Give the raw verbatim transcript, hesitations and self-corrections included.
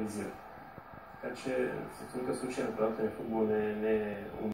организира. Така че в случая на предателния футбол не, не е